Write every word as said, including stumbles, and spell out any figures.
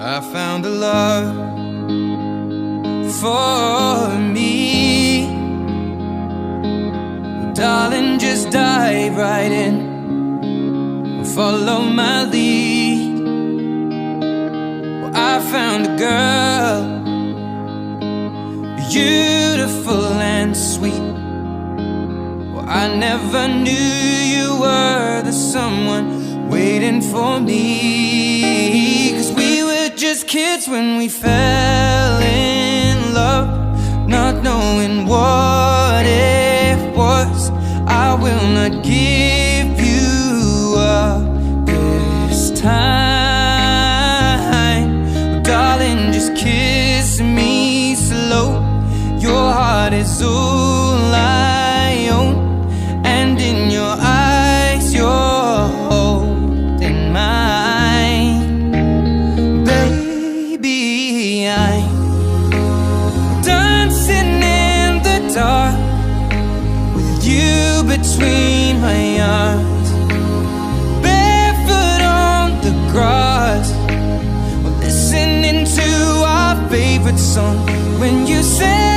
I found a love for me. Well, darling, just dive right in, follow my lead. Well, I found a girl, beautiful and sweet. Well, I never knew you were the someone waiting for me. 'Cause we were just kids when we fell in love, not knowing what it was. I will not give you up this time. Oh, darling, just kiss me slow. Your heart is all I own, and in your eyes you're holding mine. Baby, I'm dancing in the dark with you between my arms, barefoot on the grass. We're listening to our favorite song when you say